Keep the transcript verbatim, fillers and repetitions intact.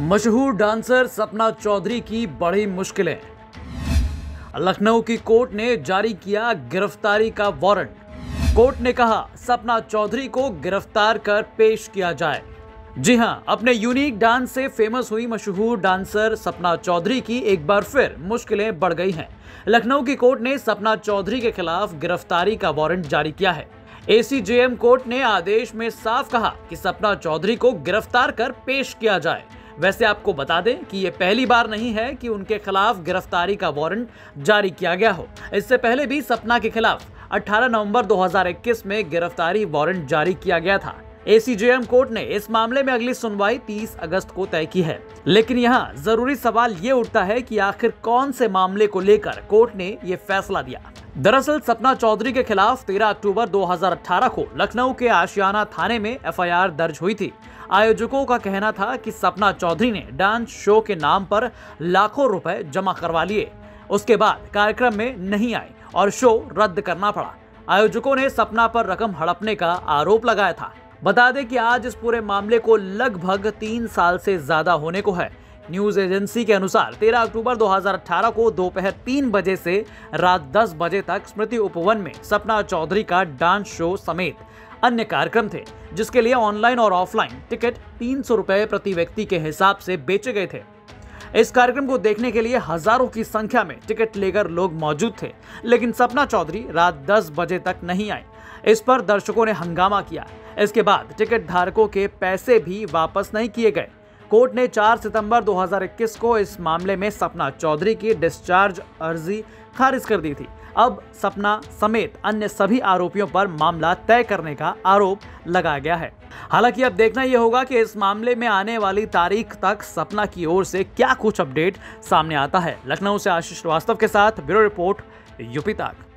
मशहूर डांसर सपना चौधरी की बड़ी मुश्किलें। लखनऊ की कोर्ट ने जारी किया गिरफ्तारी का वारंट। कोर्ट ने कहा सपना चौधरी को गिरफ्तार कर पेश किया जाए। जी हां, अपने यूनिक डांस से फेमस हुई मशहूर डांसर सपना चौधरी की एक बार फिर मुश्किलें बढ़ गई हैं। लखनऊ की कोर्ट ने सपना चौधरी के खिलाफ गिरफ्तारी का वारंट जारी किया है। एसीजेएम कोर्ट ने आदेश में साफ कहा कि सपना चौधरी को गिरफ्तार कर पेश किया जाए। वैसे आपको बता दें कि ये पहली बार नहीं है कि उनके खिलाफ गिरफ्तारी का वारंट जारी किया गया हो। इससे पहले भी सपना के खिलाफ अठारह नवंबर दो हज़ार इक्कीस में गिरफ्तारी वारंट जारी किया गया था। एसीजेएम कोर्ट ने इस मामले में अगली सुनवाई तीस अगस्त को तय की है। लेकिन यहाँ जरूरी सवाल ये उठता है कि आखिर कौन से मामले को लेकर कोर्ट ने ये फैसला दिया। दरअसल सपना चौधरी के खिलाफ तेरह अक्टूबर दो हज़ार अठारह को लखनऊ के आशियाना थाने में एफआईआर दर्ज हुई थी। आयोजकों का कहना था कि सपना चौधरी ने डांस शो के नाम पर लाखों रुपए जमा करवा लिए। उसके बाद कार्यक्रम में नहीं आई और शो रद्द करना पड़ा। आयोजकों ने सपना पर रकम हड़पने का आरोप लगाया था। बता दें कि आज इस पूरे मामले को लगभग तीन साल से ज्यादा होने को है। न्यूज एजेंसी के अनुसार तेरह अक्टूबर दो हज़ार अठारह को दोपहर तीन बजे से रात दस बजे तक स्मृति उपवन में सपना चौधरी का डांस शो समेत अन्य कार्यक्रम थे, जिसके लिए ऑनलाइन और ऑफलाइन टिकट तीन सौ रुपए प्रति व्यक्ति के हिसाब से बेचे गए थे। इस कार्यक्रम को देखने के लिए हजारों की संख्या में टिकट लेकर लोग मौजूद थे, लेकिन सपना चौधरी रात दस बजे तक नहीं आए। इस पर दर्शकों ने हंगामा किया। इसके बाद टिकट धारकों के पैसे भी वापस नहीं किए गए। कोर्ट ने चार सितंबर दो हज़ार इक्कीस को इस मामले में सपना चौधरी की डिस्चार्ज अर्जी खारिज कर दी थी। अब सपना समेत अन्य सभी आरोपियों पर मामला तय करने का आरोप लगाया गया है। हालांकि अब देखना यह होगा कि इस मामले में आने वाली तारीख तक सपना की ओर से क्या कुछ अपडेट सामने आता है। लखनऊ से आशीष श्रीवास्तव के साथ ब्यूरो रिपोर्ट यूपी तक।